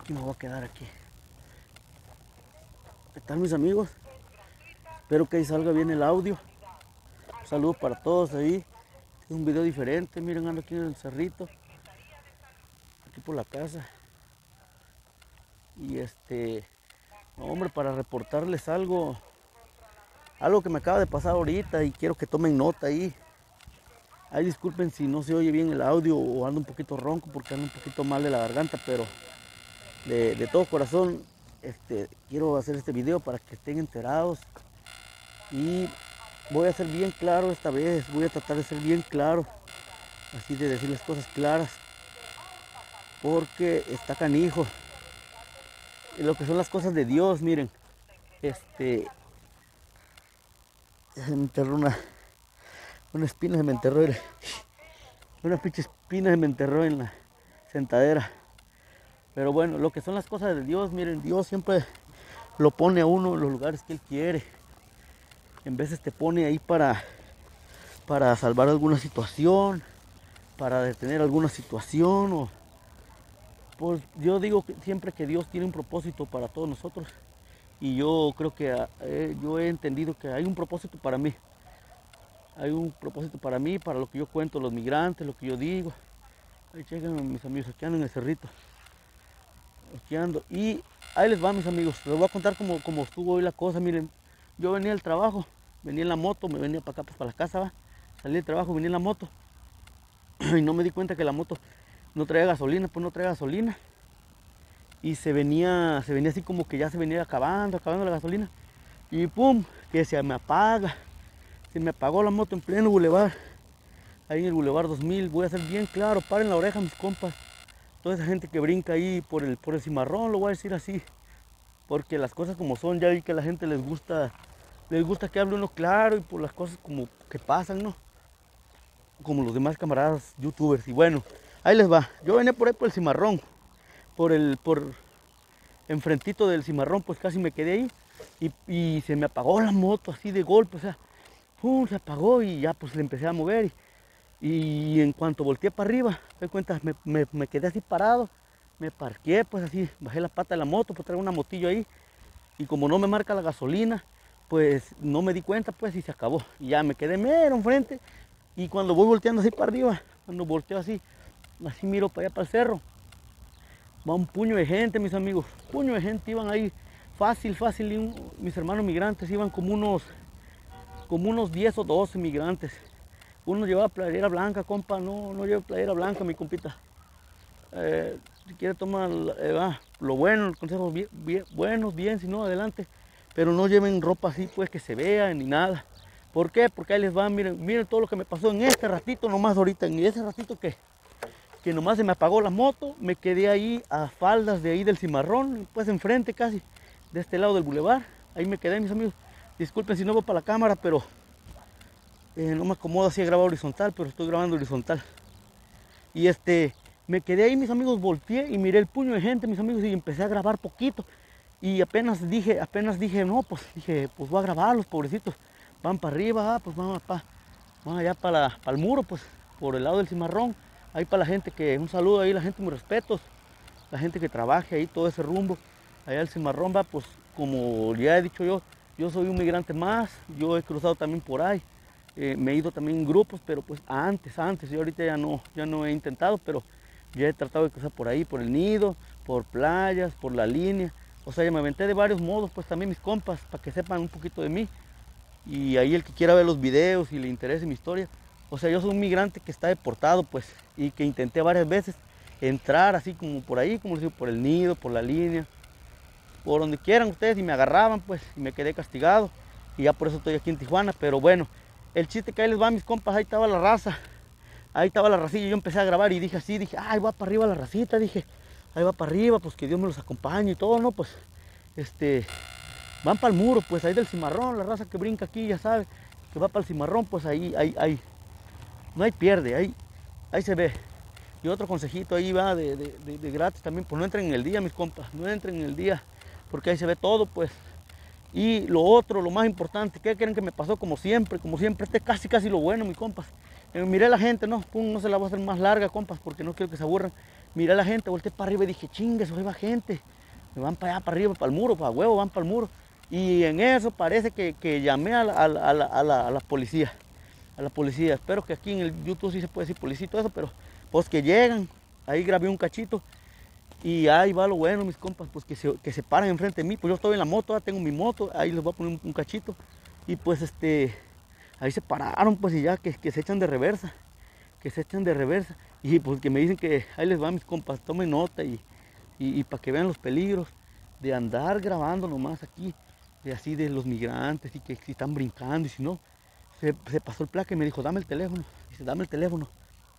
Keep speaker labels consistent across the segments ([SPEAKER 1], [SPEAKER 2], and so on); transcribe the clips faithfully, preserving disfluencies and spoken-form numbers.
[SPEAKER 1] aquí me voy a quedar aquí. ¿Qué tal, mis amigos? Espero que ahí salga bien el audio. Un saludo para todos ahí. Es un video diferente. Miren, ando aquí en el cerrito, aquí por la casa. Y este, no, hombre, para reportarles algo, algo que me acaba de pasar ahorita y quiero que tomen nota ahí. Ay, disculpen si no se oye bien el audio o ando un poquito ronco porque ando un poquito mal de la garganta, pero de, de todo corazón este, quiero hacer este video para que estén enterados. Y voy a ser bien claro esta vez, voy a tratar de ser bien claro, así de decir las cosas claras, porque está canijo. Y lo que son las cosas de Dios, miren, este, se me enterró una, una espina, se me enterró, una pinche espina se me enterró en la sentadera. Pero bueno, lo que son las cosas de Dios, miren, Dios siempre lo pone a uno en los lugares que Él quiere. En veces te pone ahí para, para salvar alguna situación, para detener alguna situación. O, pues yo digo que siempre que Dios tiene un propósito para todos nosotros. Y yo creo que eh, yo he entendido que hay un propósito para mí. Hay un propósito para mí, para lo que yo cuento, los migrantes, lo que yo digo. Ahí chequen mis amigos, aquí ando en el cerrito. Aquí ando. Y ahí les va, mis amigos. Les voy a contar cómo, cómo estuvo hoy la cosa. Miren, yo venía del trabajo, venía en la moto, me venía para acá, pues para la casa, va. Salí del trabajo, venía en la moto. Y no me di cuenta que la moto no traía gasolina, pues no traía gasolina. Y se venía, se venía así como que ya se venía acabando, acabando la gasolina. Y pum, que se me apaga. Se me apagó la moto en pleno bulevar. Ahí en el bulevar dos mil, voy a ser bien claro, paren la oreja mis compas. Toda esa gente que brinca ahí por el, por el cimarrón, lo voy a decir así. Porque las cosas como son, ya vi que a la gente les gusta, les gusta que hable uno claro y por las cosas como que pasan, ¿no? Como los demás camaradas youtubers. Y bueno, ahí les va. Yo venía por ahí por el cimarrón. Por el, por enfrentito del cimarrón, pues casi me quedé ahí. Y, y se me apagó la moto así de golpe, o sea, pum, se apagó y ya pues le empecé a mover. Y, y en cuanto volteé para arriba, me cuenta, me, me, me quedé así parado. Me parqué, pues así, bajé la pata de la moto, pues traigo una motillo ahí. Y como no me marca la gasolina, pues no me di cuenta, pues, y se acabó. Y ya me quedé mero enfrente. Y cuando voy volteando así para arriba, cuando volteo así, así miro para allá para el cerro, va un puño de gente, mis amigos. Puño de gente, iban ahí fácil, fácil. Y un, mis hermanos migrantes iban como unos, como unos diez o doce migrantes. Uno llevaba playera blanca, compa. No, no lleva playera blanca, mi compita. Eh, si quiere tomar eh, ah, lo bueno, los consejos bien, bien, buenos, bien, si no, adelante. Pero no lleven ropa así, pues, que se vea ni nada. ¿Por qué? Porque ahí les va, miren, miren todo lo que me pasó en este ratito, nomás ahorita, en ese ratito que, que nomás se me apagó la moto, me quedé ahí a faldas de ahí del cimarrón, pues enfrente casi, de este lado del bulevar. Ahí me quedé, mis amigos. Disculpen si no voy para la cámara, pero eh, no me acomodo así a grabar horizontal, pero estoy grabando horizontal. Y este... me quedé ahí, mis amigos, volteé y miré el puño de gente, mis amigos, y empecé a grabar poquito. Y apenas dije, apenas dije, no, pues dije, pues voy a grabar, los pobrecitos. Van para arriba, ah, pues van, para, van allá para, para el muro, pues, por el lado del cimarrón. Ahí para la gente que, un saludo ahí, la gente, mis respetos. La gente que trabaje ahí, todo ese rumbo. Allá el cimarrón va, pues, como ya he dicho yo, yo soy un migrante más. Yo he cruzado también por ahí. Eh, me he ido también en grupos, pero pues antes, antes. Yo ahorita ya no, ya no he intentado, pero... ya he tratado de cruzar por ahí, por el nido, por playas, por la línea. O sea, ya me aventé de varios modos, pues también mis compas, para que sepan un poquito de mí. Y ahí el que quiera ver los videos y le interese mi historia. O sea, yo soy un migrante que está deportado, pues, y que intenté varias veces entrar así como por ahí, como les digo, por el nido, por la línea, por donde quieran ustedes, y me agarraban, pues, y me quedé castigado. Y ya por eso estoy aquí en Tijuana. Pero bueno, el chiste que ahí les va, mis compas, ahí estaba la raza. Ahí estaba la racilla, yo empecé a grabar y dije así, dije, ay, va para arriba la racita, dije, ahí va para arriba, pues que Dios me los acompañe y todo, ¿no? Pues, este, van para el muro, pues ahí del cimarrón, la raza que brinca aquí, ya sabe, que va para el cimarrón, pues ahí, ahí, ahí, no hay pierde, ahí, ahí se ve. Y otro consejito ahí va de, de, de, de gratis también, pues no entren en el día, mis compas, no entren en el día, porque ahí se ve todo, pues. Y lo otro, lo más importante, ¿qué creen que me pasó? Como siempre, como siempre, este casi, casi lo bueno, mis compas. Eh, miré a la gente, no, pum, no se la voy a hacer más larga, compas, porque no quiero que se aburran. miré a la gente, volteé para arriba y dije, chingue, ahí va gente. Me van para allá, para arriba, para el muro, para huevo, van para el muro. Y en eso parece que, que llamé a la, a, la, a, la, a, la, a la policía. A la policía. Espero que aquí en el YouTube sí se puede decir policía y todo eso, pero pues que llegan. Ahí grabé un cachito. Y ahí va lo bueno, mis compas, pues que se, que se paran enfrente de mí. Pues yo estoy en la moto, ya tengo mi moto, ahí les voy a poner un, un cachito. Y pues este, ahí se pararon, pues y ya que, que se echan de reversa. Que se echan de reversa. Y pues que me dicen que ahí les va, mis compas, tomen nota y, y, y para que vean los peligros de andar grabando nomás aquí, de así de los migrantes y que si están brincando y si no. Se, se pasó el placa y me dijo, dame el teléfono. Dice, dame el teléfono.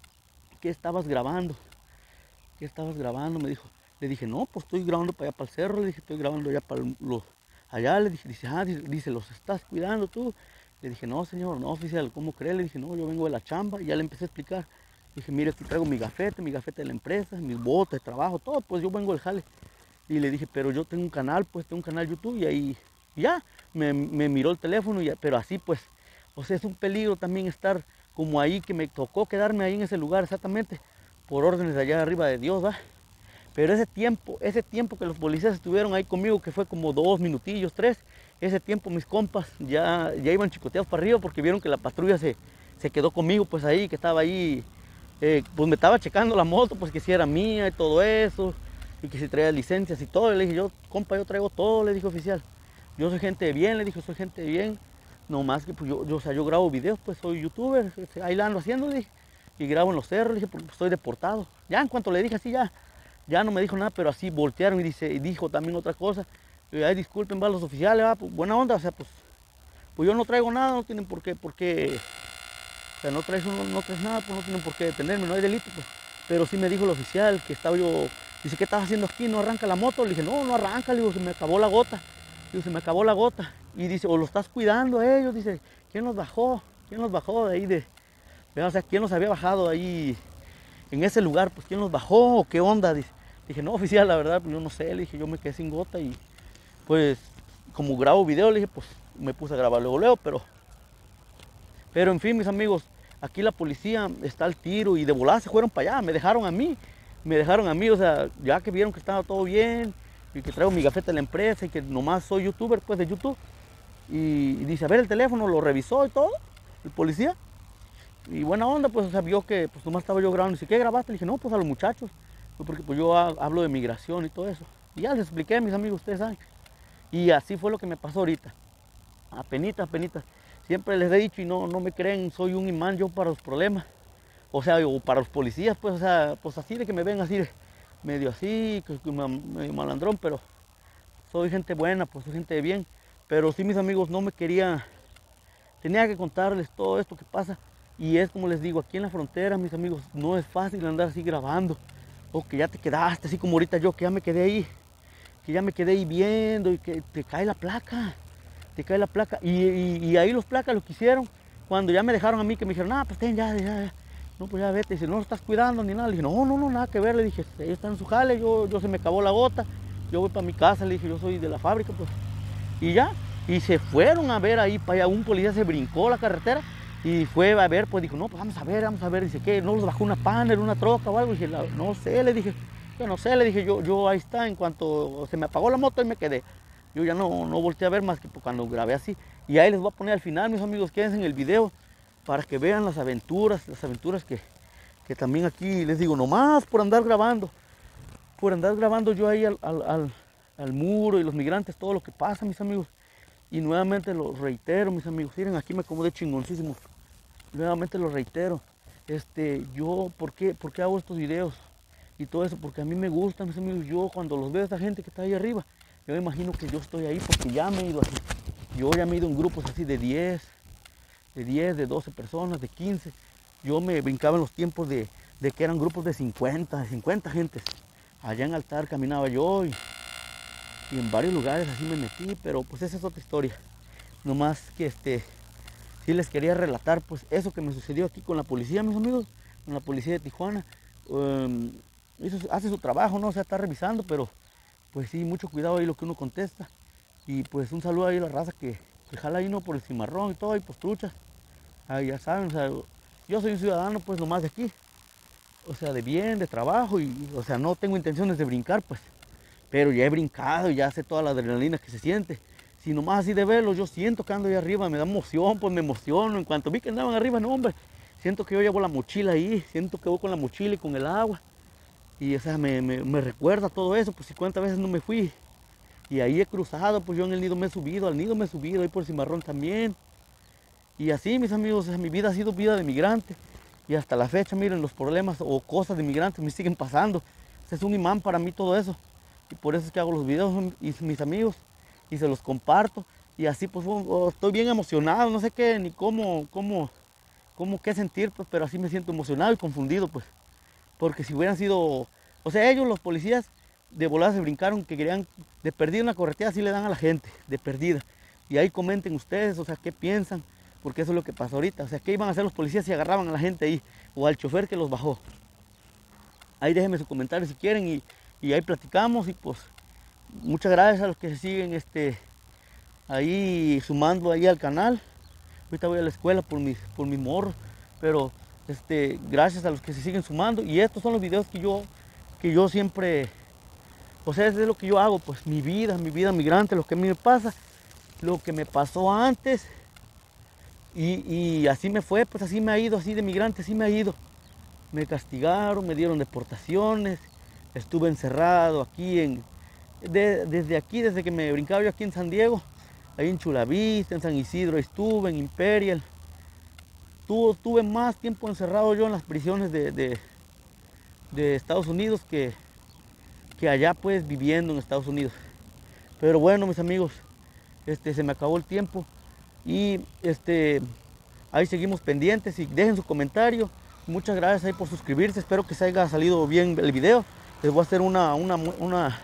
[SPEAKER 1] ¿Qué estabas grabando? ¿Qué estabas grabando? Me dijo. Le dije, no, pues estoy grabando para allá, para el cerro. Le dije, estoy grabando allá para los... Allá, le dije, dice, ah, dice, dice, ¿los estás cuidando tú? Le dije, no, señor, no, oficial, ¿cómo cree? Le dije, no, yo vengo de la chamba. Y ya le empecé a explicar. Le dije, mire, aquí traigo mi gafete, mi gafete de la empresa, mis botas de trabajo, todo, pues yo vengo del jale. Y le dije, pero yo tengo un canal, pues tengo un canal YouTube. Y ahí, ya, me, me miró el teléfono, y ya, pero así, pues... O sea, es un peligro también estar como ahí, que me tocó quedarme ahí en ese lugar exactamente por órdenes de allá arriba de Dios, ¿va? Pero ese tiempo, ese tiempo que los policías estuvieron ahí conmigo, que fue como dos minutillos, tres, ese tiempo mis compas ya, ya iban chicoteados para arriba porque vieron que la patrulla se, se quedó conmigo, pues ahí, que estaba ahí, eh, pues me estaba checando la moto, pues que si era mía y todo eso, y que si traía licencias y todo. Y le dije, yo, compa, yo traigo todo, le dije, oficial. Yo soy gente de bien, le dije, soy gente de bien. No más que pues yo, yo, o sea, yo grabo videos, pues soy youtuber, ahí la ando haciendo, le dije, y grabo en los cerros, le dije, porque estoy deportado. Ya en cuanto le dije así, ya, ya no me dijo nada, pero así voltearon y, dice, y dijo también otra cosa. Y ay, disculpen, va, los oficiales, va, pues, buena onda, o sea, pues, pues yo no traigo nada, no tienen por qué, por qué, o sea, no traes, no, no traes nada, pues no tienen por qué detenerme, no hay delito, pues. Pero sí me dijo el oficial que estaba yo, dice, ¿qué estás haciendo aquí? ¿No arranca la moto? Le dije, no, no arranca, le digo, se me acabó la gota. Digo, se me acabó la gota. Y dice, o lo estás cuidando a ellos. Dice, ¿quién los bajó? ¿Quién los bajó de ahí? De, o sea, ¿quién los había bajado ahí en ese lugar? Pues, ¿quién los bajó? ¿O qué onda? Dice, dije, no, oficial, la verdad, pues yo no sé. Le dije, yo me quedé sin gota y pues, como grabo video, le dije, pues me puse a grabar luego, luego, pero, pero en fin, mis amigos, aquí la policía está al tiro y de volada se fueron para allá. Me dejaron a mí, me dejaron a mí, o sea, ya que vieron que estaba todo bien, y que traigo mi gafeta de la empresa y que nomás soy youtuber, pues de YouTube. Y, y dice, a ver el teléfono, lo revisó y todo, el policía. Y buena onda, pues, o sea, vio que pues nomás estaba yo grabando. Dice, ¿qué grabaste? Le dije, no, pues a los muchachos, pues, porque pues yo hablo de migración y todo eso. Y ya les expliqué, mis amigos, ustedes saben. Y así fue lo que me pasó ahorita. Apenitas, apenitas. Siempre les he dicho y no, no me creen, soy un imán yo para los problemas. O sea, o para los policías, pues, o sea, pues así de que me ven así de, medio así, medio malandrón, pero soy gente buena, pues soy gente de bien. Pero sí, mis amigos, no me quería, tenía que contarles todo esto que pasa. Y es como les digo, aquí en la frontera, mis amigos, no es fácil andar así grabando. O que ya te quedaste, así como ahorita yo, que ya me quedé ahí, que ya me quedé ahí viendo y que te cae la placa, te cae la placa. Y, y, y ahí los placas lo que hicieron, cuando ya me dejaron a mí, que me dijeron, ah, pues ten, ya, ya, ya. No, pues ya vete. Dice, no lo estás cuidando ni nada. Le dije, no, no, no, nada que ver. Le dije, ellos están en su jale, yo, yo se me acabó la gota. Yo voy para mi casa, le dije, yo soy de la fábrica, pues. Y ya, y se fueron a ver ahí para allá. Un policía se brincó la carretera y fue a ver, pues dijo, no, pues vamos a ver, vamos a ver. Dice, ¿qué? ¿No los bajó una panel, una troca o algo? Y dije, no sé, le dije, yo no sé, le dije, yo, yo ahí está. En cuanto se me apagó la moto, ahí me quedé. Yo ya no, no volteé a ver más que cuando grabé así. Y ahí les voy a poner al final, mis amigos, quédense en el video para que vean las aventuras, las aventuras que, que también aquí les digo, nomás por andar grabando, por andar grabando yo ahí al, al, al, al muro y los migrantes, todo lo que pasa, mis amigos. Y nuevamente lo reitero, mis amigos, miren, aquí me acomodé chingoncísimo. Nuevamente lo reitero, este, yo, ¿por qué, ¿por qué hago estos videos? Y todo eso, porque a mí me gusta, mis amigos. Yo cuando los veo a esa gente que está ahí arriba, yo me imagino que yo estoy ahí porque ya me he ido así. Yo ya me he ido en grupos así de diez, de diez, de doce personas, de quince. Yo me brincaba en los tiempos de, de que eran grupos de cincuenta, de cincuenta gentes. Allá en Altar caminaba yo y, y en varios lugares así me metí, pero pues esa es otra historia. Nomás que este, sí les quería relatar pues eso que me sucedió aquí con la policía, mis amigos, con la policía de Tijuana. Um, eso hace su trabajo, ¿no? O sea, está revisando, pero pues sí, mucho cuidado ahí lo que uno contesta. Y pues un saludo ahí a la raza que, que jala ahí, ¿no? Por el cimarrón y todo, y pues truchas. Ah, ya saben, o sea, yo soy un ciudadano pues nomás de aquí. o sea, de bien, de trabajo, y, o sea, no tengo intenciones de brincar, pues, pero ya he brincado, ya sé toda la adrenalina que se siente. Si nomás así de verlo, yo siento que ando ahí arriba, me da emoción, pues me emociono. En cuanto vi que andaban arriba, no, hombre, siento que yo llevo la mochila ahí, siento que voy con la mochila y con el agua. Y, o sea, me, me, me recuerda todo eso, pues si cuántas veces no me fui. Y ahí he cruzado, pues yo en el nido me he subido, al nido me he subido, ahí por el Cimarrón también. Y así, mis amigos, o sea, mi vida ha sido vida de migrante. Y hasta la fecha, miren, los problemas o cosas de migrantes me siguen pasando. O sea, es un imán para mí todo eso. Y por eso es que hago los videos, y mis amigos, y se los comparto. Y así, pues, oh, estoy bien emocionado, no sé qué, ni cómo, cómo, cómo qué sentir, pues, pero así me siento emocionado y confundido, pues. Porque si hubieran sido, o sea, ellos, los policías, de volada se brincaron, que querían, de perdida una correteada, así le dan a la gente, de perdida. Y ahí comenten ustedes, o sea, qué piensan, porque eso es lo que pasa ahorita. O sea, qué iban a hacer los policías si agarraban a la gente ahí, o al chofer que los bajó. Ahí déjenme su comentario si quieren, y, y ahí platicamos, y pues, muchas gracias a los que se siguen, este, ahí sumando ahí al canal. Ahorita voy a la escuela por mis, por mis morros, pero este, gracias a los que se siguen sumando. Y estos son los videos que yo, que yo siempre, o sea, eso es lo que yo hago, pues mi vida, mi vida migrante, lo que a mí me pasa, lo que me pasó antes. Y, y así me fue, pues así me ha ido, así de migrante, así me ha ido. Me castigaron, me dieron deportaciones, estuve encerrado aquí, en, de, desde aquí, desde que me brincaba yo aquí en San Diego, ahí en Chula Vista, en San Isidro, estuve en Imperial. Tuve, tuve más tiempo encerrado yo en las prisiones de, de, de Estados Unidos que, que allá, pues, viviendo en Estados Unidos. Pero bueno, mis amigos, este, se me acabó el tiempo y este, ahí seguimos pendientes, y dejen su comentario. Muchas gracias ahí por suscribirse, espero que se haya salido bien el video. Les voy a hacer una, una, una,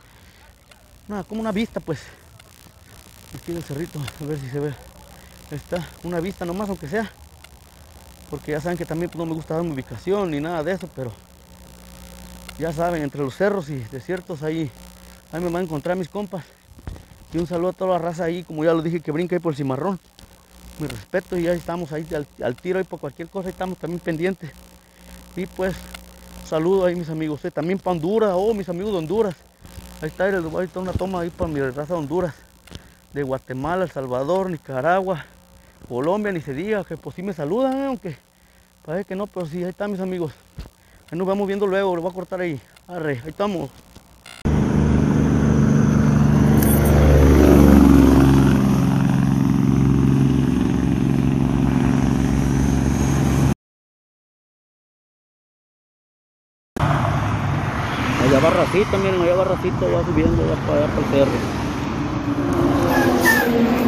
[SPEAKER 1] una como una vista, pues, aquí del cerrito, a ver si se ve. Ahí está, una vista nomás, aunque sea. Porque ya saben que también, pues, no me gusta dar mi ubicación ni nada de eso, pero ya saben, entre los cerros y desiertos ahí, ahí me van a encontrar mis compas. Y un saludo a toda la raza ahí, como ya lo dije, que brinca ahí por el Cimarrón. Mi respeto, y ahí estamos ahí al, al tiro ahí por cualquier cosa, ahí estamos también pendientes. Y pues, saludo ahí mis amigos, eh, también para Honduras, oh, mis amigos de Honduras. Ahí está, ahí está una toma ahí para mi raza de Honduras. De Guatemala, El Salvador, Nicaragua, Colombia, ni se diga, que pues sí me saludan, ¿eh? Aunque parece que no, pero sí, ahí están mis amigos. Ahí nos vamos viendo luego, lo voy a cortar ahí. Arre, ahí estamos. Allá va racita, miren, allá va racita, ya subiendo, ya para allá para el cerro.